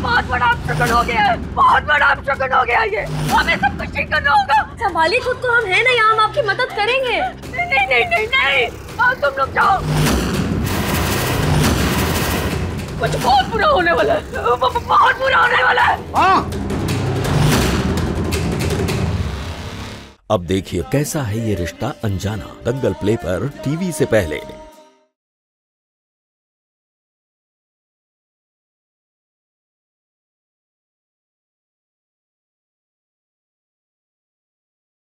बहुत बड़ा अपशगुन हो गया है, बहुत बड़ा अपशगुन हो गया है ये। हमें सब कुछ ठीक करना होगा। संभालिए खुद को, हम हैं ना, हम आपकी मदद करेंगे। नहीं नहीं नहीं नहीं, तुम लोग जाओ। कुछ बहुत बुरा होने वाला है, बहुत बुरा होने वाला है। हाँ। अब देखिए कैसा है ये रिश्ता अनजाना, दंगल प्ले पर टीवी से पहले।